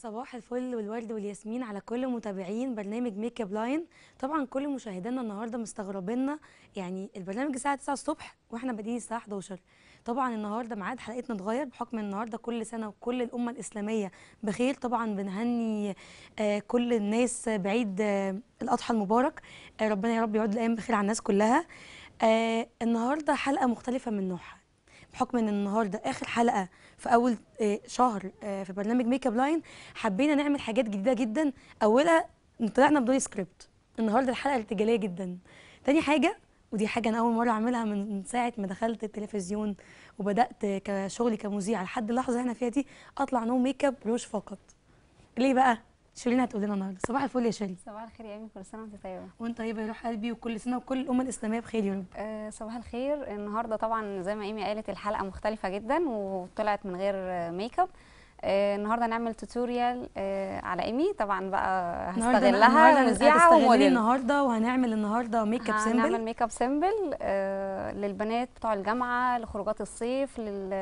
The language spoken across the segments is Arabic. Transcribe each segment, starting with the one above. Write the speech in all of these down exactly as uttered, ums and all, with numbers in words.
صباح الفل والورد والياسمين على كل متابعين برنامج ميك اب لاين. طبعا كل مشاهدينا النهارده مستغربينا، يعني البرنامج الساعه تسعة الصبح واحنا بادئين الساعه حداشر. طبعا النهارده ميعاد حلقتنا اتغير بحكم النهارده كل سنه وكل الامه الاسلاميه بخير. طبعا بنهني آه كل الناس بعيد آه الاضحى المبارك. آه ربنا يا رب يعود الايام بخير على الناس كلها. آه النهارده حلقه مختلفه من نوعها بحكم ان النهارده اخر حلقه في اول آه، شهر آه، في برنامج ميك اب لاين. حبينا نعمل حاجات جديده جدا. اولها طلعنا بدون سكريبت، النهارده الحلقه ارتجاليه جدا. تاني حاجه، ودي حاجه انا اول مره اعملها من من ساعه ما دخلت التلفزيون وبدات كشغلي كمذيعه لحد اللحظه اللي احنا فيها دي، اطلع نو ميك اب روج فقط. ليه بقى؟ شيرين هتقول لنا النهارده. صباح الفل يا شيرين. صباح الخير يا امي، كل سنه وانت طيبه. وانت طيبه يا روح قلبي، وكل سنه وكل الامه الاسلاميه بخير يا رب. أه صباح الخير. النهارده طبعا زي ما ايمي قالت الحلقه مختلفه جدا وطلعت من غير ميك اب. أه النهارده نعمل توتوريال أه على ايمي، طبعا بقى هستغلها مذيعه وموديل النهارده، وهنعمل النهارده ميك اب سيمبل. هنعمل ميك اب سيمبل أه للبنات بتوع الجامعه، لخروجات الصيف،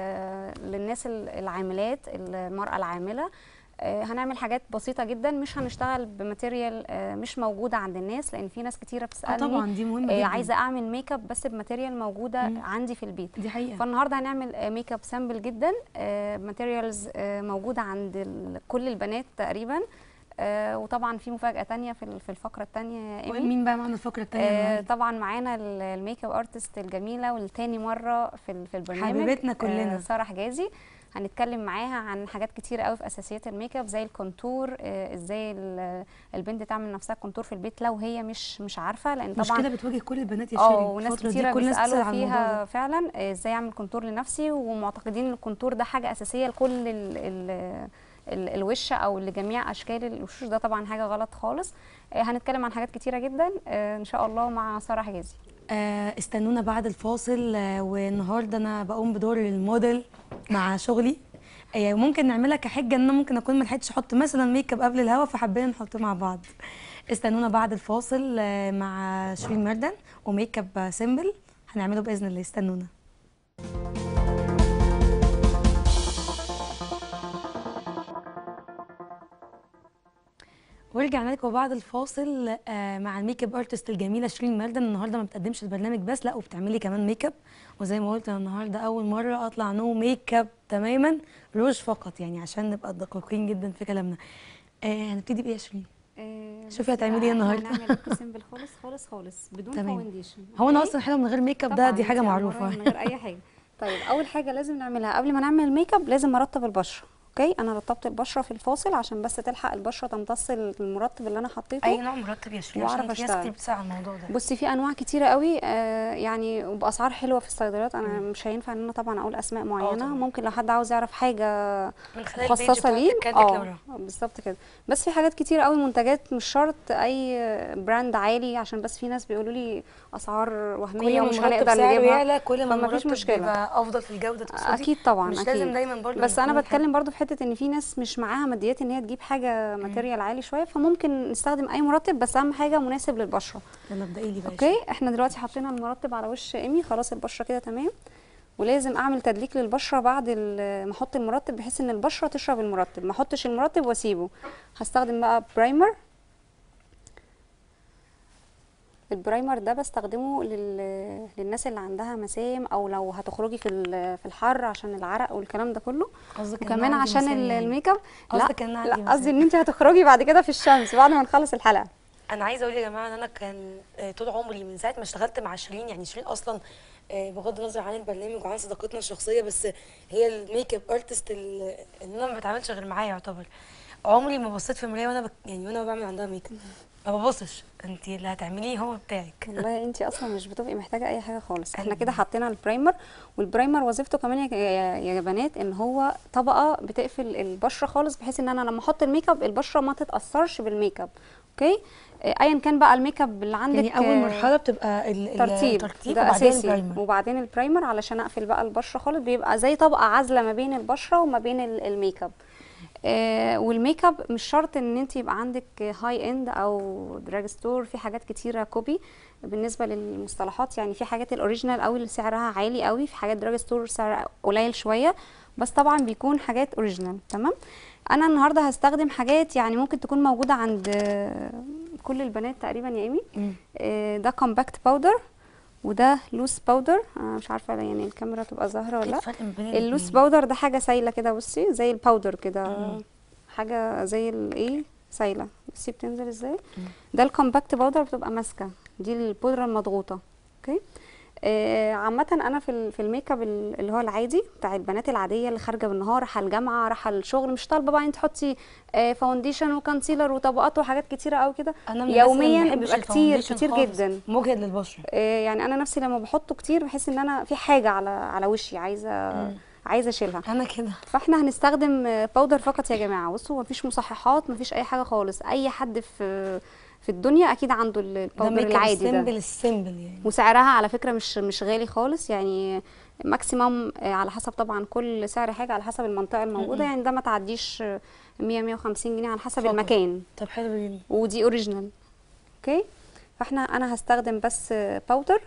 للناس العاملات، المراه العامله. هنعمل حاجات بسيطه جدا، مش هنشتغل بماتيريال مش موجوده عند الناس، لان في ناس كتيره بتسالني طبعا دي مهمه جدا، عايزه اعمل ميك اب بس بماتيريال موجوده مم. عندي في البيت. دي حقيقه. فالنهارده هنعمل ميك اب سامبل جدا، ماتيريالز موجوده عند كل البنات تقريبا. آه وطبعا في مفاجاه تانية في في الفقره الثانيه. مين بقى معانا الفقره الثانيه؟ آه طبعا معانا الميك اب ارتست الجميله والتاني مره في في البرنامج، حبيبتنا كلنا، آه ساره حجازي. هنتكلم معاها عن حاجات كتير قوي في اساسيات الميك اب، زي الكونتور، آه ازاي البنت تعمل نفسها كونتور في البيت لو هي مش مش عارفه، لان طبعا مشكله بتواجه كل البنات يا شيرين. اه وناس كتيره بيسالوا فيها فعلا آه ازاي اعمل كونتور لنفسي، ومعتقدين ان الكونتور ده حاجه اساسيه لكل ال ال الوش او لجميع اشكال الوشوش. ده طبعا حاجه غلط خالص. آه هنتكلم عن حاجات كتيره جدا آه ان شاء الله مع ساره حجازي. آه استنونا بعد الفاصل. آه والنهارده انا بقوم بدور الموديل مع شغلي. آه ممكن نعملها كحجه ان انا ممكن اكون ما لحقتش احط مثلا ميك اب قبل الهوا، فحبينا نحطه مع بعض. استنونا بعد الفاصل آه مع شيرين مردن وميك اب سيمبل هنعمله باذن الله. استنونا. ورجعنا لكم بعد الفاصل آه مع الميك اب ارتست الجميله شيرين مردن. النهارده ما بتقدمش البرنامج بس، لا وبتعملي كمان ميك اب. وزي ما قلت انا النهارده اول مره اطلع نو ميك اب تماما، روج فقط، يعني عشان نبقى دقيقين جدا في كلامنا. آه هنبتدي بايه يا شيرين؟ آه شوفي هتعملي ايه النهارده. هنعمل ميك اب سيمبل خالص خالص خالص بدون فاونديشن. هو انا اصلا حلوه من غير ميك اب، ده دي حاجه معروفه من غير اي حاجه. طيب اول حاجه لازم نعملها قبل ما نعمل الميك اب، لازم ارطب البشره. اوكي، انا رطبت البشره في الفاصل عشان بس تلحق البشره تمتص المرطب اللي انا حطيته. اي نوع مرطب يا شيرين؟ عشان في ناس كتير بتسال على الموضوع ده. بصي في انواع كتيره قوي آه يعني وباسعار حلوه في الصيدليات. انا مم. مش هينفع ان انا طبعا اقول اسماء معينه، ممكن لو حد عاوز يعرف حاجه مخصصه ليه اه بالظبط كده. بس في حاجات كتيره قوي منتجات، مش شرط اي براند عالي، عشان بس في ناس بيقولوا لي اسعار وهميه ومش هنقدر نجيبها. كل ما المرطب بيبقى افضل في الجوده تقصدي؟ اكيد طبعا، مش أكيد. لازم دايما برضه، بس انا بتكلم برضه في حته ان في ناس مش معاها ماديات ان هي تجيب حاجه ماتيريال عالي شويه، فممكن نستخدم اي مرطب، بس اهم حاجه مناسب للبشره. يلا ابدأي لي بقى. اوكي، احنا دلوقتي حطينا المرطب على وش ايمي، خلاص البشره كده تمام. ولازم اعمل تدليك للبشره بعد ما احط المرطب، بحيث ان البشره تشرب المرطب، ما احطش المرطب واسيبه. هستخدم بقى برايمر. البرايمر ده بستخدمه لل... للناس اللي عندها مسام، او لو هتخرجي في في الحر عشان العرق والكلام ده كله، وكمان عشان الميك اب. لا لا، قصدي ان انت هتخرجي بعد كده في الشمس بعد ما نخلص الحلقه. انا عايزه اقول يا جماعه ان انا كان طول عمري من ساعه ما اشتغلت مع شيرين، يعني شيرين اصلا بغض النظر عن البرنامج وعن صداقتنا الشخصيه، بس هي الميك اب ارتست اللي انا ما بتعاملش غير معايا يعتبر. عمري ما بصيت في المرايه وانا بك... يعني وانا بعمل عندها ميك اب ما ببصش، انت اللي هتعمليه هو بتاعك. والله انت اصلا مش بتبقي محتاجه اي حاجه خالص. احنا كده حطينا البرايمر، والبرايمر وظيفته كمان يا يا بنات ان هو طبقه بتقفل البشره خالص، بحيث ان انا لما احط الميك اب البشره ما تتاثرش بالميك اب. اوكي، ايا كان بقى الميك اب اللي عندك. يعني اول مرحله بتبقى الترتيب، الترتيب ده وبعدين اساسي البرايمر. وبعدين البرايمر علشان اقفل بقى البشره خالص، بيبقى زي طبقه عازله ما بين البشره وما بين الميك اب. آه والميك اب مش شرط ان انت يبقى عندك هاي اند او دراج ستور، في حاجات كتيره كوبي بالنسبه للمصطلحات. يعني في حاجات الاوريجينال قوي اللي سعرها عالي قوي، في حاجات دراج ستور سعرها قليل شويه، بس طبعا بيكون حاجات اوريجينال. تمام، انا النهارده هستخدم حاجات يعني ممكن تكون موجوده عند كل البنات تقريبا يا ايمي. آه ده كومباكت باودر وده لوس باودر. انا مش عارفه يعني الكاميرا تبقى ظاهره ولا لا. اللوس باودر ده حاجه سايله كده، بصي زي الباودر كده، حاجه زي الايه سايله، بصي بتنزل ازاي. ده الكومباكت باودر بتبقى ماسكه، دي البودره المضغوطه. اوكي. آه عامه انا في في الميك اب اللي هو العادي بتاع البنات العاديه اللي خارجه بالنهار، رايحه الجامعه، رايحه الشغل، مش طالبه بقى انت تحطي آه فاونديشن وكونسيلر وطبقات وحاجات كتيره قوي كده يوميا، بيبقى كتير كتير جدا، مجهد للبشره. آه يعني انا نفسي لما بحطه كتير بحس ان انا في حاجه على على وشي عايزه مم. عايزه اشيلها. انا كده. فاحنا هنستخدم باودر فقط يا جماعه. بصوا مفيش مصححات، مفيش اي حاجه خالص. اي حد في في الدنيا اكيد عنده الباودر العادي ده، السيمبل السيمبل يعني. وسعرها على فكره مش مش غالي خالص يعني، ماكسيمم على حسب طبعا كل سعر حاجه على حسب المنطقه الموجوده. يعني ده ما تعديش مية مية وخمسين جنيه على حسب فقط المكان. طب حلو جدا. ودي اوريجينال. اوكي. فاحنا انا هستخدم بس باودر.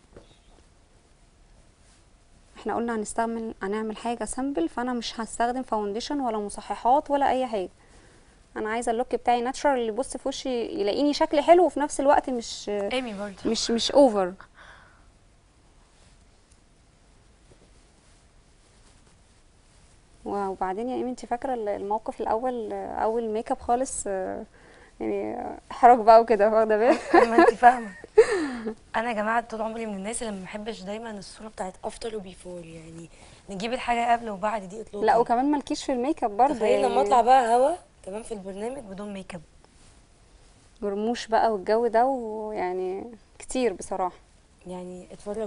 احنا قلنا هنستعمل هنعمل حاجه سامبل، فانا مش هستخدم فاونديشن ولا مصححات ولا اي حاجه. انا عايزه اللوك بتاعي ناتشرال، اللي يبص في وشي يلاقيني شكلي حلو وفي نفس الوقت مش ايمي برضه مش مش اوفر. وبعدين يا ايمي انت فاكره الموقف الاول اول ميك اب خالص، يعني احراج بقى وكده، واخده بالك؟ ما انت فاهمه. انا يا جماعه طول عمري من الناس اللي ما بحبش دايما الصوره بتاعت افتر وبيفور، يعني نجيب الحاجه قبل وبعد دي اطلاقا. لا وكمان مالكيش في الميك اب برضه، تخيل لما اطلع بقى هوا تمام في البرنامج بدون ميك اب، ورموش بقى والجو ده، ويعني كتير بصراحه. يعني اتفرجي.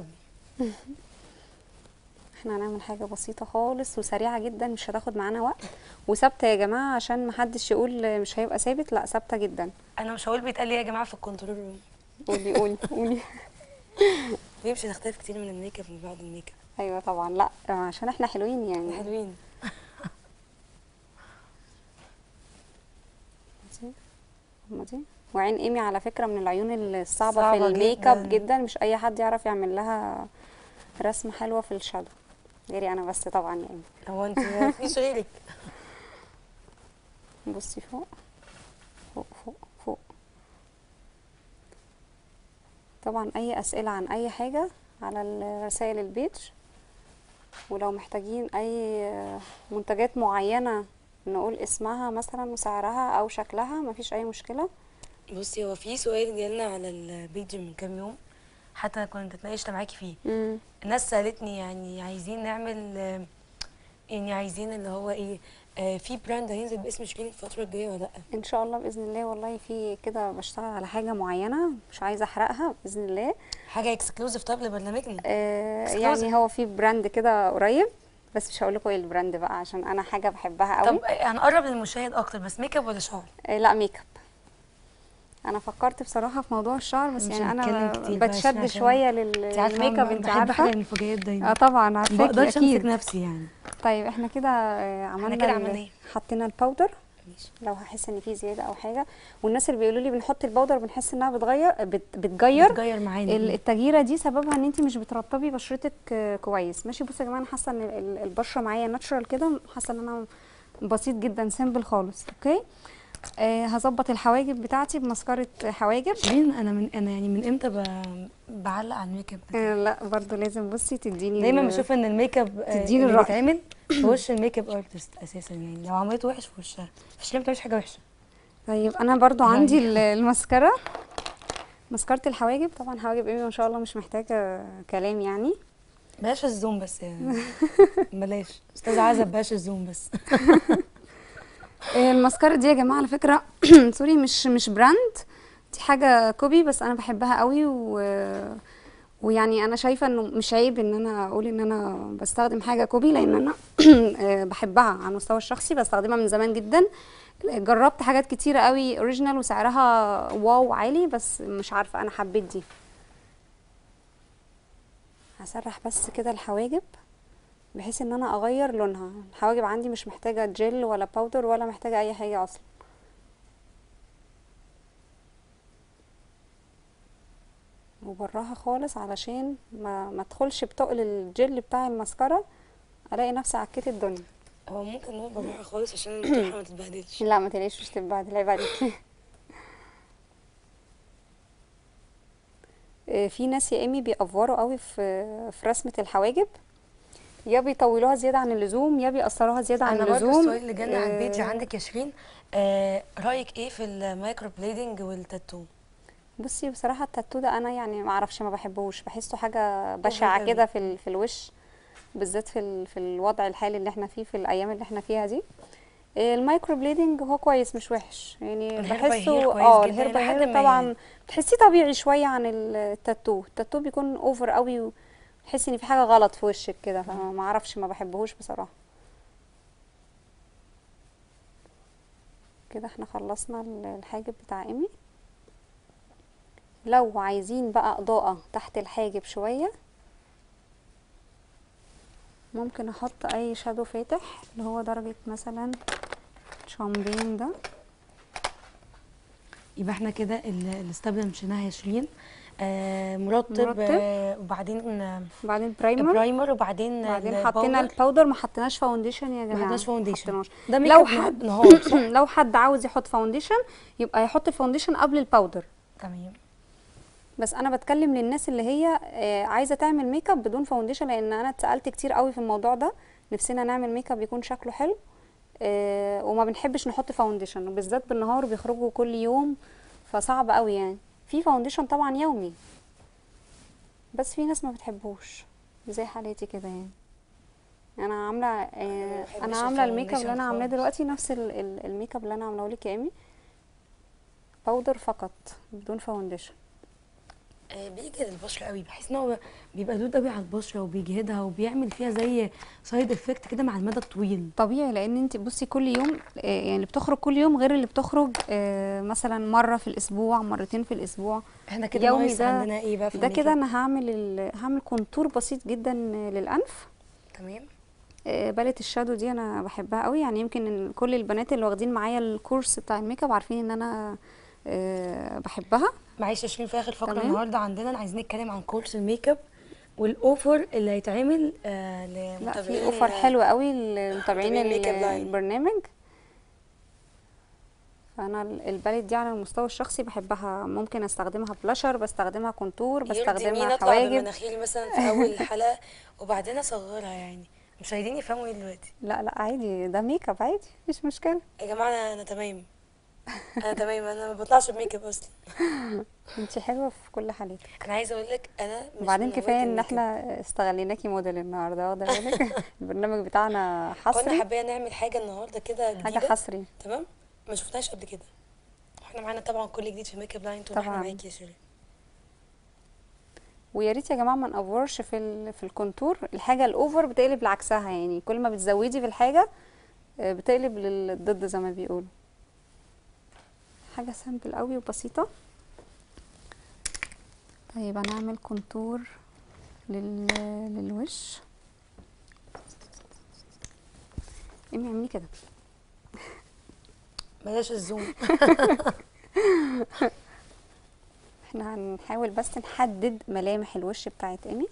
احنا هنعمل حاجه بسيطه خالص وسريعه جدا، مش هتاخد معانا وقت، وثابته يا جماعه عشان محدش يقول مش هيبقى ثابت، لا ثابته جدا. انا مش هقول بيتقال لي يا جماعه في الكنترول روم. قولي قولي قولي. ليه مش هنختلف كتير من الميك اب من بعد الميك اب؟ ايوه طبعا، لا عشان احنا حلوين يعني. حلوين. دي وعين ايمي على فكره من العيون الصعبه في الميك اب جدا. جدا، مش اي حد يعرف يعمل لها رسمه حلوه في الشادو غيري انا بس طبعا يعني. هو انت مفيش غيرك. بصي فوق فوق فوق فوق. طبعا اي اسئله عن اي حاجه على رسائل البيج، ولو محتاجين اي منتجات معينه نقول اسمها مثلا وسعرها او شكلها، مفيش اي مشكله. بصي هو في سؤال جالنا على البيج من كام يوم، حتى كنت اتناقشت معاكي فيه. مم. الناس سالتني يعني عايزين نعمل، يعني عايزين اللي هو ايه، آه في براند هينزل باسم شيرين الفتره الجايه ولا لا؟ ان شاء الله باذن الله. والله في كده بشتغل على حاجه معينه مش عايزه احرقها باذن الله، حاجه اكسكلوزيف طب لبرنامجنا. آه يعني هو في براند كده قريب، بس مش هقول لكم ايه البراند بقى عشان انا حاجه بحبها قوي. طب هنقرب للمشاهد اكتر، بس ميك اب ولا شعر؟ آه لا ميك اب. انا فكرت بصراحه في موضوع الشعر، بس يعني انا بتشد شويه للميك اب، انت عارفه. بحب المفاجآت دايما. اه طبعا عارفاكي اكيد. ما اكيد امسك نفسي يعني. طيب احنا كده عملنا كده عملنا حطينا الباودر. لو هحس ان في زياده او حاجه، والناس اللي بيقولوا لي بنحط الباودر بنحس انها بتغير بت بتغير بتغير معانا. التغييره دي سببها ان انت مش بترطبي بشرتك كويس. ماشي بصوا يا جماعه، انا حاسه ان البشره معايا ناتشرال كده، حاسه ان انا بسيط جدا سيمبل خالص. اوكي. آه هظبط الحواجب بتاعتي بمسكره حواجب. شيرين انا من انا يعني من امتى ب... بعلق على الميك اب؟ آه لا برضو لازم بصي تديني، دايما بشوف ان الميك اب تديني اللي بيتعمل في وش الميك اب ارتست اساسا، يعني لو عملته وحش في وشها فشيرين ما بتعملش حاجه وحشه. طيب انا برضو عندي المسكره، مسكره الحواجب. طبعا حواجب ايمي ما شاء الله مش محتاجه كلام يعني. بلاش الزوم بس يعني. بلاش استاذه عزب، بلاش الزوم بس. المسكره دي يا جماعه على فكره سوري مش مش براند، دي حاجه كوبي بس انا بحبها قوي، و ويعني انا شايفه انه مش عيب ان انا اقول ان انا بستخدم حاجه كوبي، لان انا بحبها على المستوى الشخصي، بستخدمها من زمان جدا. جربت حاجات كتيره قوي اوريجينال وسعرها واو عالي، بس مش عارفه انا حبيت دي. هسرح بس كده الحواجب بحيث ان انا اغير لونها. الحواجب عندي مش محتاجه جل ولا باودر ولا محتاجه اي حاجه اصلا. وبراها خالص علشان ما ما ادخلش بتقل الجل بتاع المسكره، الاقي نفسي عكيت الدنيا. هو ممكن نقول بالراحه خالص عشان الطرحه ما تتبهدلش. لا ما تقلقيش، مش تبعد، عيب عليكي. آه، في ناس يا ايمي بيأفوروا قوي في في رسمة الحواجب، يا بيطولوها زيادة عن اللزوم يا بيقصروها زيادة عن انا برضو اللزوم. السؤال اللي جانا على البيج آه، عندك يا شيرين، آه رايك ايه في المايكرو بليدنج والتاتو؟ بصي بصراحة التاتو ده انا يعني ما اعرفش، ما بحبوش، بحسه حاجة اوفر بشعة قوي. كده في ال- في الوش، بالذات في ال- في الوضع الحالي اللي احنا فيه في الايام اللي احنا فيها دي. آه، المايكرو بليدنج هو كويس مش وحش يعني، الهير باي بحسه هير كويس اه جدا الهير الى باي حد هير ما يعني. طبعا تحسيه طبيعي شوية عن التاتو. التاتو بيكون اوفر قوي، وتحسي ان في حاجة غلط في وشك كده، فما اعرفش، ما بحبهوش بصراحة. كده احنا خلصنا ال- الحاجب بتاع ايمي. لو عايزين بقى اضاءة تحت الحاجب شوية، ممكن احط اي شادو فاتح اللي هو درجة مثلا شامبين ده. يبقى احنا كده ال- الستاب اللي مشيناها يا شيرين، آه مرطب، مرطب، آه وبعدين آه بعدين برايمر، برايمر، وبعدين بعدين حطينا الباودر. الباودر، ما حطيناش فاونديشن يا ما جماعه، حطيناش ما فاونديشن. حطيناش. ده ميك لو اب نه- حد نهار صح. لو حد عاوز يحط فاونديشن يبقى يحط الفاونديشن قبل الباودر. تمام. بس انا بتكلم للناس اللي هي آه، عايزه تعمل ميك اب بدون فاونديشن، لان انا اتسالت كتير قوي في الموضوع ده، نفسنا نعمل ميك اب يكون شكله حلو، آه، وما بنحبش نحط فاونديشن، وبالذات بالنهار بيخرجوا كل يوم، فصعب قوي يعني. في فاونديشن طبعا يومي، بس في ناس ما بتحبوش زي حالتي كده يعني. انا عامله انا ما آه، انا بحبش عامله الميك اب اللي الفاونديشن انا عاملاه خالص. دلوقتي نفس ال- ال- الميك اب اللي انا عاملاه لك يا ايمي، باودر فقط بدون فاونديشن. آه بيجهد البشره قوي، بحس ان هو بيبقى دود قوي على البشره وبيجهدها وبيعمل فيها زي سايد افكت كده مع المدى الطويل. طبيعي، لان انت بصي كل يوم آه، يعني اللي بتخرج كل يوم غير اللي بتخرج آه، مثلا مره في الاسبوع، مرتين في الاسبوع. احنا كده يومي ناقص ده، عندنا ايه بقى في ده الميك كده اب؟ انا هعمل ال- هعمل كونتور بسيط جدا للانف. تمام. آه، باليت الشادو دي انا بحبها قوي يعني، يمكن إن كل البنات اللي واخدين معايا الكورس بتاع الميك اب عارفين ان انا آه، بحبها. معلش يا شيرين، في اخر فقره تمام. النهارده عندنا عايزين نتكلم عن كورس الميك اب والاوفر اللي هيتعمل آه لا في لمتابعين اوفر آه حلو قوي لمتابعين متابعين ال- ميك اب لاين. البرنامج. فانا ال- الباليت دي على المستوى الشخصي بحبها، ممكن استخدمها بلاشر، بستخدمها كونتور، يرضي بستخدمها مين اطلع حواجب. بمناخيري مثلا في اول الحلقه وبعدين اصغرها يعني؟ مش عايزين يفهموا ايه دلوقتي؟ لا لا عادي، ده ميك اب عادي، مش مشكله. يا جماعه انا أنا تمام. انا تمام، انا ما بطلعش بميك اب اصلا. انت حلوه في كل حالاتك. انا عايزه اقول لك انا مش وبعدين من هواة كفايه ان الميك اب. احنا استغليناكي موديل النهارده، واخده بالك؟ البرنامج بتاعنا كنا حصري، حابين نعمل حاجه النهارده كده حاجه جديده. حصري. تمام. ما شفناش قبل كده. احنا معانا طبعا كل جديد في ميك اب لاين طول ما احنا طبعا. معاكي يا شيرين. ويا ريت يا جماعه ما نافورش في ال- في الكونتور، الحاجه الاوفر بتقلب لعكسها يعني، كل ما بتزودي في الحاجه آه، بتقلب للضد زي ما بيقولوا. حاجه سامبل قوي وبسيطه. طيب هنعمل كونتور لل... للوش. امي اعملي كده. بلاش الزوم. احنا هنحاول بس نحدد ملامح الوش بتاعت ايمي.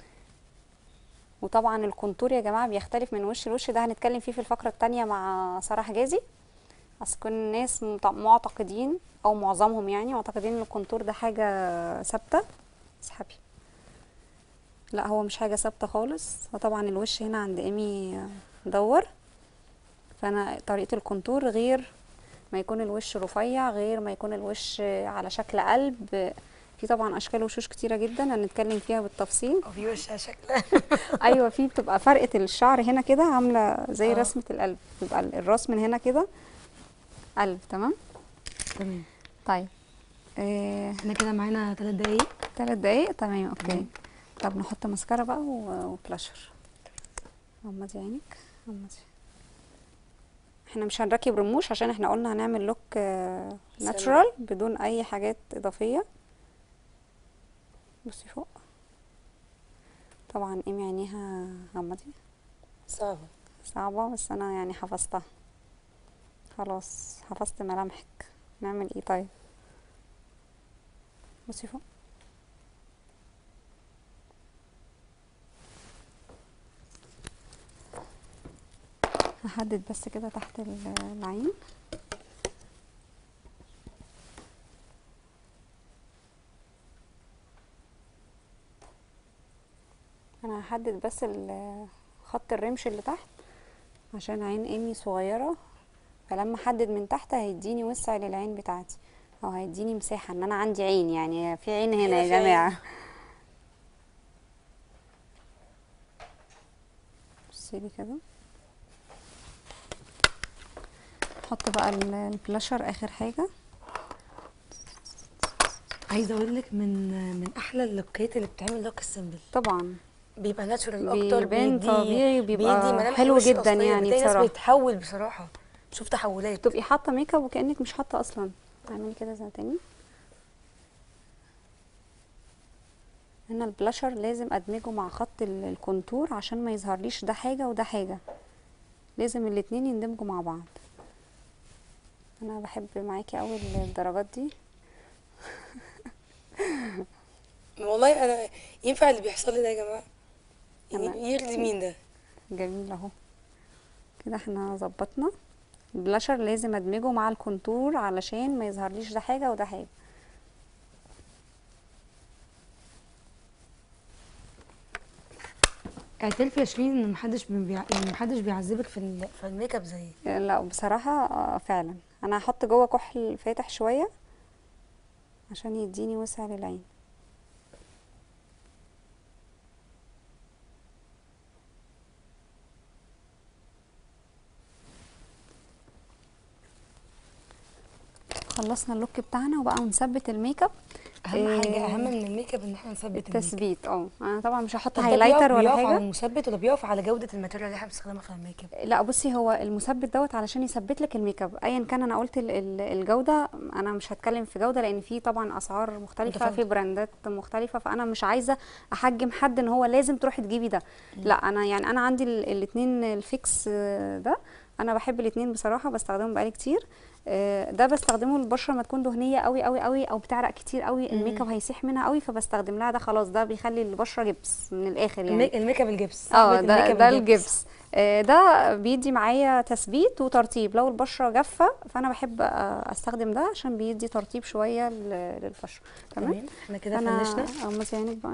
وطبعا الكونتور يا جماعه بيختلف من وش لوش، ده هنتكلم فيه في الفقره التانية مع ساره حجازي. اصل كل الناس مت- معتقدين او معظمهم يعني معتقدين ان الكونتور ده حاجه ثابته. اسحبي. لا هو مش حاجه ثابته خالص، وطبعا الوش هنا عند ايمي مدور، فانا طريقه الكونتور غير ما يكون الوش رفيع، غير ما يكون الوش على شكل قلب. في طبعا اشكال وشوش كتيره جدا هنتكلم فيها بالتفصيل. او في وشها شكلها. ايوه في بتبقى فرقه الشعر هنا كده عامله زي اه رسمه القلب، بيبقى الراس من هنا كده قلب. تمام. تمام. طيب آه، احنا كده معانا ثلاث دقايق. ثلاث دقايق تمام اوكي. تمام. طب نحط ماسكارا بقى و- وبلاشر. غمضي عينك، غمضي. احنا مش هنركب رموش عشان احنا قلنا هنعمل لوك سلمى. ناتشورال بدون اي حاجات اضافيه. بصي فوق. طبعا ايمي عينيها غمضي. صعبة. صعبه بس انا يعني حفظتها خلاص، حفظت ملامحك. نعمل ايه طيب؟ بصي فوق. هحدد بس كده تحت العين. انا هحدد بس خط الرمش اللي تحت عشان عين ايمي صغيره، فلما احدد من تحت هيديني وسع للعين بتاعتي، او هيديني مساحه ان انا عندي عين، يعني في عين هنا يا جماعه. بصيلي كده. نحط بقى البلاشر اخر حاجه. عايزه اقول لك من من احلى اللوكات اللي بتعمل لوك السيمبل طبعا، بيبقى ناتشورال اكتر، بيبان طبيعي وبيبقى حلو جدا يعني بصراحه. بصراحه ناس بتحول بصراحه، شوف تحولات، تبقي حاطه ميك اب وكانك مش حاطه اصلا. اعملي كده زي تاني. هنا البلاشر لازم ادمجه مع خط الكونتور عشان ما يظهرليش ده حاجه وده حاجه، لازم الاتنين يندمجوا مع بعض. انا بحب معاكي قوي الدرجات دي. والله انا ينفع اللي بيحصل لي ده يا جماعه؟ يعني يرضي مين ده؟ جميل اهو كده. احنا ظبطنا البلاشر، لازم ادمجه مع الكونتور علشان ما يظهرليش ده حاجه وده حاجه. اعترفي يا شيرين ان محدش بيع... ان محدش بيعذبك في ال... في الميك اب زيي. لا بصراحه فعلا. انا هحط جوه كحل فاتح شويه عشان يديني وسع للعين. خلصنا اللوك بتاعنا وبقى نثبت الميك اب. اهم إيه حاجه اهم من الميك اب ان احنا نثبت التثبيت. اه انا طبعا مش هحط هايلايتر ولا حاجه. بيقف على المثبت ولا بيقف على جوده الماتيريال اللي احنا بنستخدمها في الميك اب؟ لا بصي، هو المثبت دوت علشان يثبت لك الميك اب ايا كان. انا قلت الجوده، انا مش هتكلم في جوده لان في طبعا اسعار مختلفه في براندات مختلفه، فانا مش عايزه احجم حد ان هو لازم تروحي تجيبي ده. م. لا انا يعني انا عندي الاثنين الفيكس ده، انا بحب الاثنين بصراحه، بستخدمهم بقالي كتير. ده بستخدمه للبشره ما تكون دهنيه قوي قوي قوي او بتعرق كتير قوي، الميك اب هيسيح منها قوي، فبستخدم لها ده. خلاص ده بيخلي البشره جبس من الاخر يعني. الميك اب الجبس. اه ده ده الجبس. ده بيدي معايا تثبيت وترطيب. لو البشره جافه فانا بحب استخدم ده عشان بيدي ترطيب شويه للبشره. تمام. احنا كده فنشنا. اغمضي عينك بقى.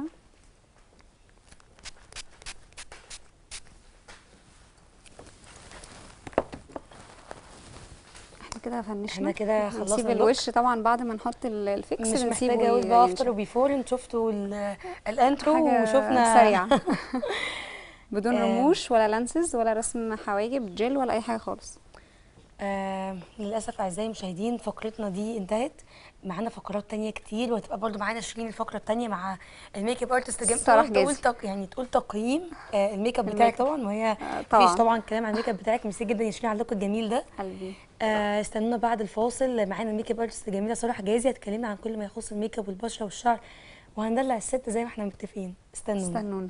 كده فنشنا. احنا كده خلصنا. نسيب الوش طبعا بعد ما نحط الفيكس. مش محتاجه اقول بقى افتر وبيفور. انتوا شفتوا الانترو وشفنا سريعه بدون رموش ولا لانسز ولا رسم حواجب جل ولا اي حاجه خالص. آه للاسف اعزائي المشاهدين فقرتنا دي انتهت. معانا فقرات تانية كتير، وهتبقى برضو معانا شيرين الفقره التانية مع الميك اب ارتست. تقول تق... يعني تقول تقييم آه الميك اب بتاعك طبعا، وهي مفيش طبعا, طبعا كلام عن الميك اب بتاعك. ميرسي جدا يا شيرين على اللوك الجميل ده قلبي. آه استنونا بعد الفاصل، معانا الميك اب ارتست الجميله ساره حجازي، هتكلمنا عن كل ما يخص الميك اب والبشره والشعر، وهندلع الست زي ما احنا متفقين. استنونا استنونا.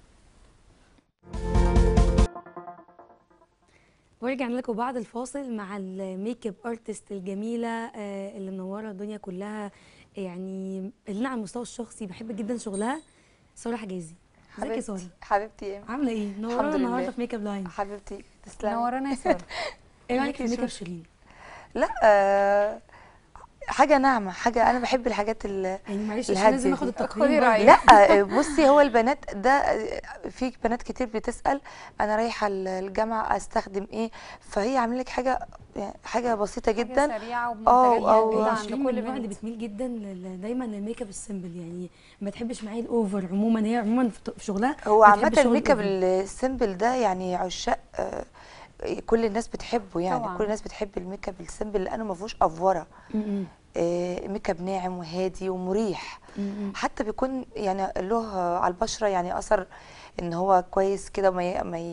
ورجعنا لكم بعد الفاصل مع الميك اب ارتست الجميله آه اللي منوره الدنيا كلها، يعني اللي على المستوى الشخصي بحب جدا شغلها، ساره حجازي. ازيك يا ساره؟ حبيبتي عامله ايه؟ نورانا النهارده في ميك اب لاين. حبيبتي تسلمي. نورانا يا ساره. ايه رايك في ميك اب شيرين؟ لا آه حاجه ناعمه، حاجه انا بحب الحاجات ال يعني معلش عشان لازم اخد التقييم. لا بصي، هو البنات ده في بنات كتير بتسال انا رايحه الجامعه استخدم ايه، فهي عامله لك حاجه حاجه بسيطه جدا، حاجه سريعه ومنتجه عند كل بنت. اللي بتميل جدا دايما للميك اب السيمبل، يعني ما تحبش معايا الاوفر عموما. هي عموما في شغلها هو عامه الميك اب السيمبل ده يعني عشاق كل الناس بتحبه، يعني طبعا. كل الناس بتحب الميك اب السيمبل لانه ما فيهوش افوره. آه ميك اب ناعم وهادي ومريح. م-م. حتى بيكون يعني له على البشره يعني اثر ان هو كويس كده، ما ما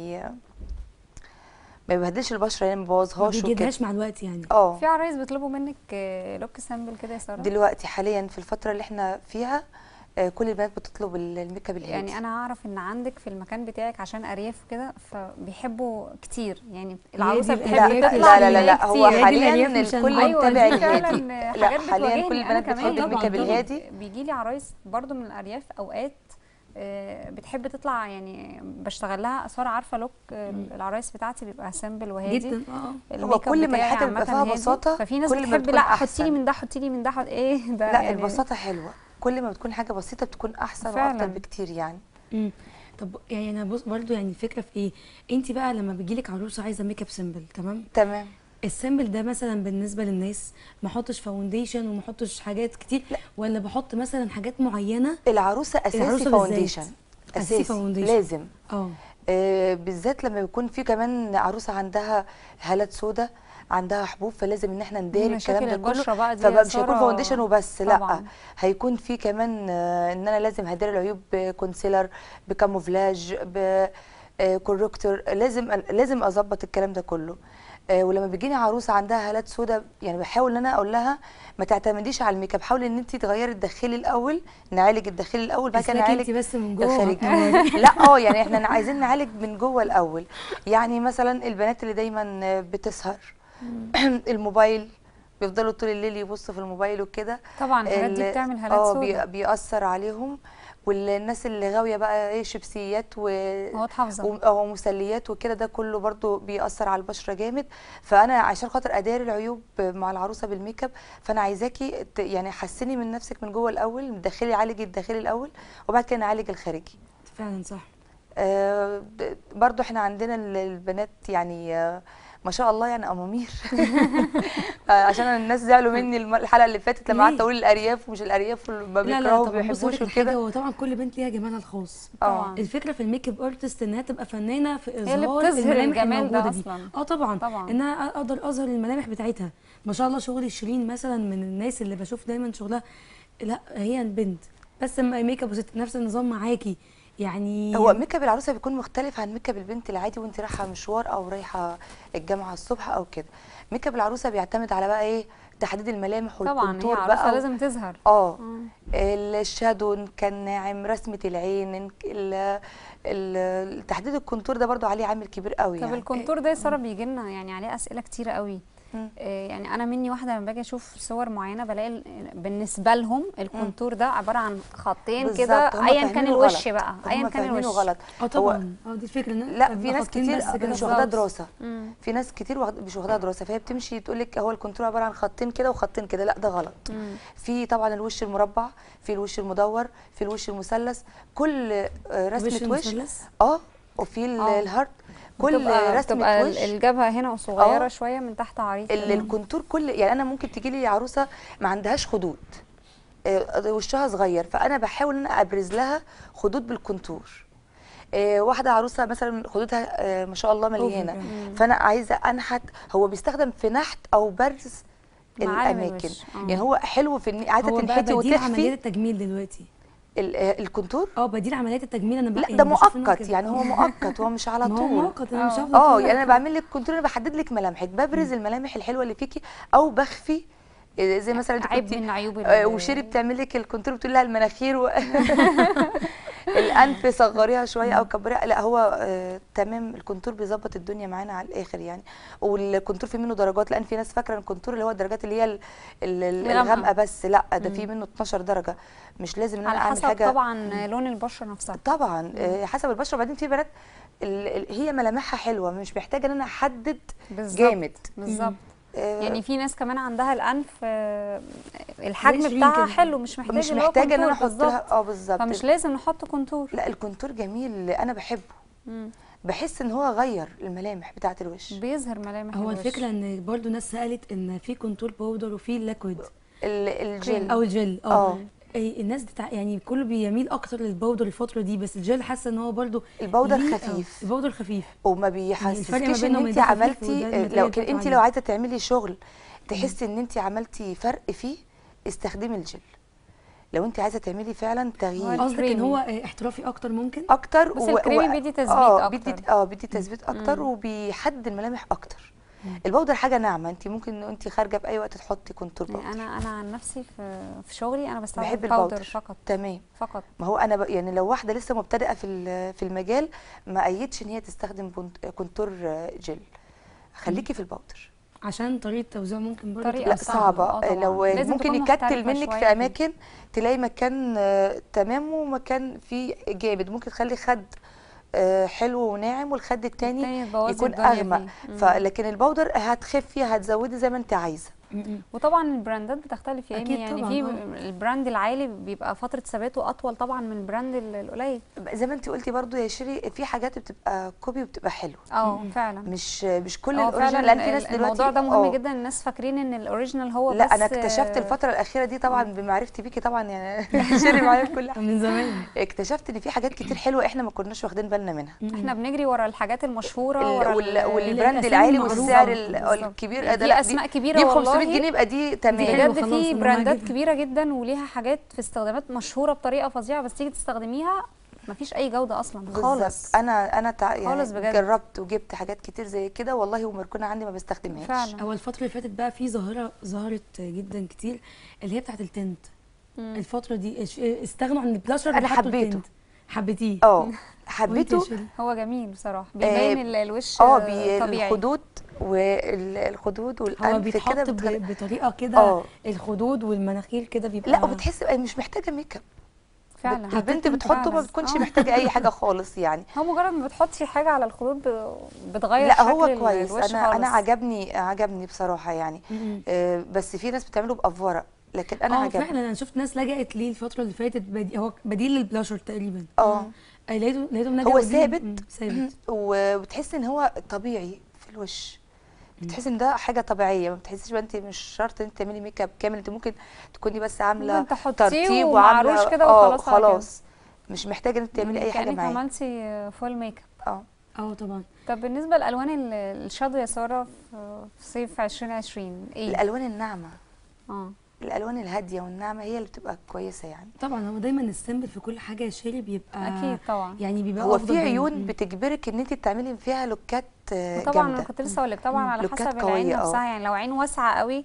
ما يبهدلش البشره، يعني ما يبوظهاش وكده، ما بيجيدهاش مع الوقت يعني. اه في عرايس بيطلبوا منك لوك سامبل كده يا ساره دلوقتي حاليا في الفتره اللي احنا فيها. كل البنات بتطلب الميك اب الهادي. يعني انا اعرف ان عندك في المكان بتاعك عشان ارياف كده فبيحبوا كتير، يعني العروسه بتحب لا لا لا لا, لا هو حاليا الكل أيوة متابع الهادي. لا حاليا كل البنات بتحب الميك اب الهادي. بيجي لي عرايس برضو من الارياف اوقات بتحب تطلع يعني بشتغل لها اثار، عارفه لوك العرايس بتاعتي بيبقى سيمبل وهادي جدا. اه هو كل ما الحاجه بيبقى فيها بساطه ففي ناس بتحب لا حطي لي من ده حطي لي من ده ايه ده. لا يعني البساطه حلوه، كل ما بتكون حاجه بسيطه بتكون احسن وافضل بكتير يعني. امم طب يعني انا بص برضو يعني الفكره في ايه، انت بقى لما بيجيلك عروسه عايزه ميك اب سيمبل تمام تمام، السيمبل ده مثلا بالنسبه للناس ما احطش فاونديشن وما احطش حاجات كتير لا. ولا بحط مثلا حاجات معينه؟ العروسه اساسي العروسة فاونديشن اساسي, أساسي فاونديشن. لازم اه آه بالذات لما يكون في كمان عروسه عندها هالات سودا، عندها حبوب، فلازم ان احنا نداري الكلام ده كله، فمش هيكون فاونديشن وبس طبعًا. لا هيكون في كمان آه ان انا لازم هداري العيوب بكونسيلر بكاموفلاج بكوركتور، لازم لازم اظبط الكلام ده كله. آه ولما بيجيني عروسه عندها هالات سودا يعني بحاول ان انا اقول لها ما تعتمديش على الميك اب، حاولي ان انت تغيري الداخلي الاول، نعالج الداخلي الاول بعد كده نعالج بس من جوه الخارجي. لا اه يعني احنا عايزين نعالج من جوه الاول. يعني مثلا البنات اللي دايما بتسهر الموبايل بيفضلوا طول الليل يبصوا في الموبايل وكده، طبعا الحاجات دي بتعمل هالات سودا، اه بيأثر عليهم. والناس اللي غاويه بقى ايه شيبسيات و ومسليات وكده، ده كله برضو بيأثر على البشره جامد. فانا عشان خاطر اداري العيوب مع العروسه بالميك اب، فانا عايزاكي يعني حسني من نفسك من جوه الاول، من داخلي عالجي الداخلي الاول وبعد كده نعالج الخارجي. فعلا صح. آه برضو احنا عندنا البنات يعني آه ما شاء الله يعني امامير عشان الناس زعلوا مني الحلقه اللي فاتت لما قعدت اقول الارياف ومش الارياف ما بيكرهوا ما بيحبوش وكده. هو طبعا كل بنت ليها جمالها الخاص طبعا. الفكره في الميك اب ارتست انها تبقى فنانه في اظهار الملامح الموجوده دي. اه طبعا. طبعا انها اقدر اظهر الملامح بتاعتها. ما شاء الله شغل شيرين مثلا من الناس اللي بشوف دايما شغلها، لا هي البنت بس ميك اب نفس النظام معاكي يعني. هو ميك اب العروسه بيكون مختلف عن ميك اب البنت العادي وانت رايحه مشوار او رايحه الجامعه الصبح او كده. ميك اب العروسه بيعتمد على بقى ايه تحديد الملامح والكونتور بقى. طبعا هي لازم تظهر اه الشادو كان ناعم، رسمه العين، تحديد الكونتور ده برضو عليه عامل كبير قوي. طب يعني الكونتور ده يا ساره بيجي لنا يعني عليه اسئله كتيره قوي. آه يعني انا مني واحده لما باجي اشوف صور معينه بلاقي بالنسبه لهم الكونتور ده عباره عن خطين كده ايا كان الوش بقى ايا كان الوش غلط. اه طبعا اه دي الفكره. لا في ناس كتير مش واخداها دراسه، في ناس كتير مش واخداها دراسه، فهي بتمشي تقول لك هو الكونتور عباره عن خطين كده وخطين كده، لا ده غلط. مم. في طبعا الوش المربع، في الوش المدور، في الوش المثلث، كل رسمه وش اه وفي الهارت، كل رسمه وش الجبهه هنا صغيره شويه من تحت عريض. الكونتور كل يعني انا ممكن تجي لي عروسه ما عندهاش خدود آه وشها صغير، فانا بحاول ان انا ابرز لها خدود بالكونتور. آه واحده عروسه مثلا خدودها آه ما شاء الله مليانه، فانا عايزه انحت، هو بيستخدم في نحت او برز الاماكن. يعني هو حلو في ان عايزه تنحتي وتخفي. هو عمليات التجميل دلوقتي الكونتور اه بديل عمليات التجميل. انا لا ده مؤقت يعني هو مؤقت هو مش على طول. هو مؤقت انا مش هفضل اه يعني انا بعمل لك كونتور، انا بحدد لك ملامحك، ببرز الملامح الحلوه اللي فيكي او بخفي زي مثلا انت عيب من عيوب آه وشيري بتعمل لك الكونتور بتقول لها المناخير و... الانف صغريها شويه او كبريها. لا هو آه تمام الكونتور بيظبط الدنيا معانا على الاخر يعني. والكونتور في منه درجات، لان في ناس فاكره الكونتور اللي هو الدرجات اللي هي الغامقه بس، لا ده في منه اتناشر درجه، مش لازم ان انا اعمل حاجه على حسب طبعا لون البشره نفسها. طبعا آه حسب البشره. وبعدين في بنات هي ملامحها حلوه مش محتاجه ان انا احدد جامد. بالظبط. يعني في ناس كمان عندها الانف الحجم بتاعها حلو، مش محتاجه مش محتاجه ان انا احط لها اه بالظبط، فمش لازم نحط كونتور. لا الكونتور جميل انا بحبه. مم. بحس ان هو غير الملامح بتاعه الوش، بيظهر ملامح هو الوش. الفكره ان برضو ناس سالت ان في كونتور باودر وفي ليكويد الجل او الجل اه الناس بتاع يعني كله بيميل اكتر للباودر الفتره دي، بس الجل حاسه ان هو برضو الباودر خفيف. الباودر خفيف وما بيحسسكيش ان انت عملتي، لو انت لو عايزه تعملي شغل تحسي ان انت عملتي فرق فيه استخدمي الجل. لو انت عايزه تعملي فعلا تغيير، قصدك ان هو احترافي اكتر ممكن اكتر بس و... الكريمي بيدي تثبيت اه اكتر بيدي اه بيدي تثبيت اكتر وبيحدد الملامح اكتر. الباودر حاجه ناعمه، انت ممكن انت خارجه باي وقت تحطي كونتور باودر. يعني انا انا عن نفسي في في شغلي انا بستخدم بحب باودر الباودر فقط. تمام فقط. ما هو انا ب... يعني لو واحده لسه مبتدئه في في المجال ما ايدش ان هي تستخدم كونتور جل، خليكي في الباودر. عشان طريقه توزيع ممكن برضه طريقة لا صعبة. صعبه، آه طبعاً. لو لازم ممكن تكون يكتل محترفة منك شوية في فيه. اماكن تلاقي مكان آه، تمام ومكان فيه جامد، ممكن تخلي خد آه، حلو وناعم والخد التاني والتاني تبوظي يكون الدنيا اغمق. فيه. مم. فلكن البودر هتخفي هتزودي زي ما انت عايزه. م-م. وطبعا البراندات بتختلف يا أكيد ايمي، يعني طبعاً، في آه. البراند العالي بيبقى فتره ثباته اطول طبعا من البراند ال- القليل. زي ما انت قلتي برضو يا شيري، في حاجات بتبقى كوبي وبتبقى حلوه، اه فعلا. مش مش كل اه الاوريجينال، فعلا لان في ناس ال- دلوقتي الموضوع ده مهم اه جدا، الناس فاكرين ان الاوريجينال هو لا بس. انا اكتشفت الفتره الاخيره دي طبعا بمعرفتي بيكي طبعا يعني شيري معايا في كل حاجه، من زمان. اكتشفت ان في حاجات كتير حلوه احنا ما كناش واخدين بالنا منها. احنا بنجري ورا الحاجات المشهوره، ال- ورا وال- ال- والبراند الأسامي العالي المعروفة. والسعر ال- بالظبط. الكبير يعني ده، دي لا أسماء كبيرة دي ب والله. خمسمية جنيه يبقى دي دي تمام. حلوة بجد خلاص، في ممنوعة براندات جدا. كبيره جدا وليها حاجات في استخدامات مشهوره بطريقه فظيعه، بس تيجي تستخدميها مفيش اي جوده اصلا خالص. بالظبط. انا انا تع... يعني خالص بجد. جربت وجبت حاجات كتير زي كده والله، ومركونه عندي ما بستخدمهاش فعلا. هو الفتره اللي فاتت بقى في ظاهره ظهرت جدا كتير، اللي هي بتاعت التنت. مم. الفتره دي اش- استغنوا عن البلاشر أنا وحطوا حبيته. التنت. حبيتيه؟ اه وانت يا حبيته. شيري؟ هو جميل بصراحه، بيبين آه، ال- الوش اه بي- طبيعي. الخدود والخدود هو والانف بيتحط كده ب- بتخلي... بطريقه كده، اه الخدود والمناخير كده بيبقى لا وبتحس مش محتاجه ميك اب، فعلا. البنت حطيت انت بتحطه ما فعلا. بتكونش آه. محتاجه اي حاجه خالص يعني. هو مجرد ما بتحطي حاجه على الخدود ب- بتغير لا شكل هو ال- كويس، الوش انا خالص. انا عجبني عجبني بصراحه يعني. م-م. آه، بس في ناس بتعمله بافوره، لكن انا اه عجبني. فعلا انا شفت ناس لجأت ليه الفتره اللي فاتت، بدي هو بديل للبلاشر تقريبا. اه آه، لقيته لقيتهم هو لجأوا ليه. ثابت. م- ثابت. وبتحسي ان هو طبيعي في الوش، بتحسي ان ده حاجه طبيعيه، ما بتحسيش بقى انت مش شرط انت تعملي ميك اب كامل، انت ممكن تكوني بس عامله ممكن تحطيه ترتيب ومعروش وعامله كده اه وخلاص على كده. خلاص، مش محتاجه ان انت تعملي يعني اي حاجه كأنك معاه. عملتي فول ميك اب. اه اه طبعا. طب بالنسبه لالوان ال- الشادو يا ساره في في صيف ألفين وعشرين ايه؟ الالوان الناعمه، اه الالوان الهاديه والناعمه هي اللي بتبقى كويسه يعني. طبعا هو دايما السيمبل في كل حاجه يا شيري بيبقى اكيد طبعا. يعني بيبقى هو أفضل في دايماً. عيون م. بتجبرك ان انت تعملي فيها لوكات آه، طبعا انا جامده. كنت لسه اقول لك طبعا على لوكات حسب العين قوية، اه. نفسها، يعني لو عين واسعه قوي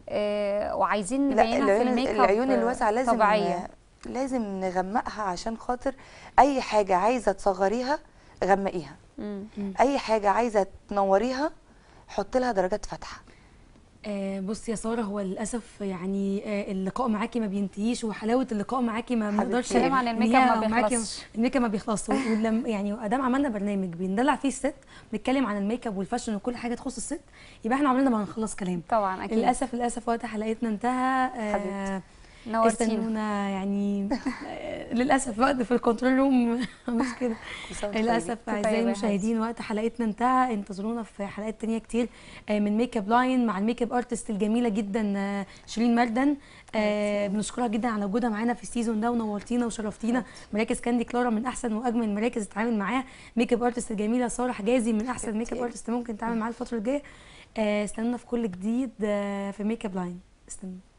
آه وعايزين لا نبينها في العيون الميك اب العيون الواسعه لازم طبيعيه. لازم نغمقها، عشان خاطر اي حاجه عايزه تصغريها غمقيها، مم. اي حاجه عايزه تنوريها حط لها درجات فاتحه. آه بصي يا ساره، هو للاسف يعني آه اللقاء معاكي ما بينتهيش، وحلاوه اللقاء معاكي ما حبيبتي. بنقدرش الكلام عن إن الميك هي اب ما معاكي- بيخلصش. الميك اب ما بيخلصش. ولم يعني ادام عملنا برنامج بندلع فيه الست، بنتكلم عن الميك اب والفاشن وكل حاجه تخص الست، يبقى احنا عمرنا ما هنخلص كلام. طبعا اكيد. للاسف للاسف وقت حلقتنا انتهى. آه حبيبتي. نورتينا. استنونا يعني آه، للاسف وقت في الكنترول روم مش كده. كل سنة وانتم للاسف طيبين. طيبة اعزائي يا المشاهدين وقت حلقتنا انتهى، انتظرونا في حلقات تانية كتير آه، من ميك اب لاين مع الميك اب ارتست الجميله جدا آه، شيرين مردن. آه، بنشكرها جدا على وجودها معانا في السيزون ده، ونورتينا وشرفتينا. مراكز كاندي كلارا من احسن واجمل المراكز تتعامل معاها. ميك اب ارتست الجميله ساره حجازي من احسن ميك اب ارتست ممكن تتعامل معاها الفتره الجايه. آه، استنونا في كل جديد آه، في ميك اب لاين. استنوا.